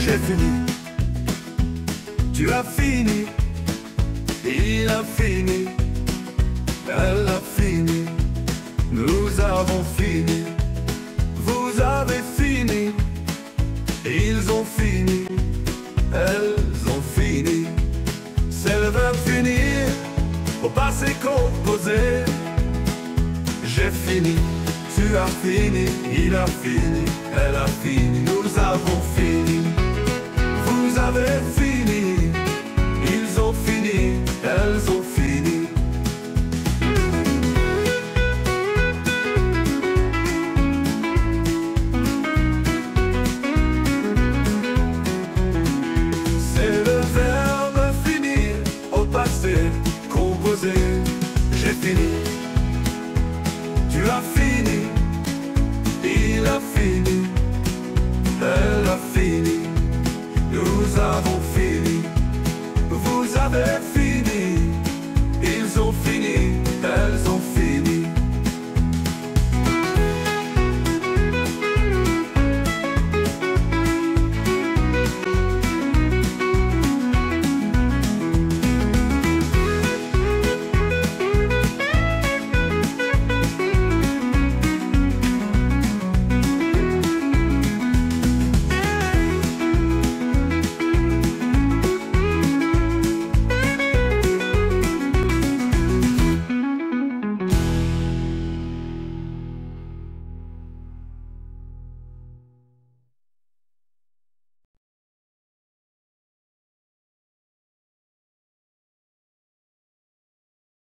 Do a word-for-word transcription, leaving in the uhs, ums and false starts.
j'ai fini. Tu as fini. Il a fini. Elle a fini. Nous avons fini. Vous avez fini. Ils ont fini. Elles ont fini. C'est le verbe finir au passé composé. J'ai fini. Tu as fini. Il a fini. Elle a fini. Nous avons fini. Vous avez fini. Ils ont fini. Elles ont fini. C'est le verbe finir au passé composé. J'ai fini. Tu as fini. Il a fini. Elle a fini. Nous avons fini. Vous avez fini.